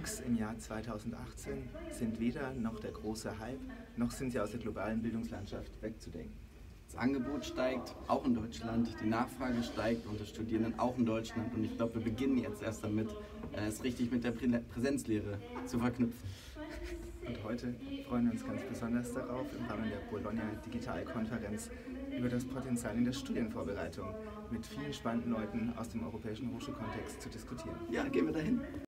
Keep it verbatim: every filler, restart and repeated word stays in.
MOOCs im Jahr zweitausendachtzehn sind weder noch der große Hype, noch sind sie aus der globalen Bildungslandschaft wegzudenken. Das Angebot steigt, auch in Deutschland, die Nachfrage steigt unter Studierenden auch in Deutschland und ich glaube, wir beginnen jetzt erst damit, es richtig mit der Präsenzlehre zu verknüpfen. Und heute freuen wir uns ganz besonders darauf, im Rahmen der Bologna Digitalkonferenz über das Potenzial in der Studienvorbereitung mit vielen spannenden Leuten aus dem europäischen Hochschulkontext zu diskutieren. Ja, gehen wir dahin.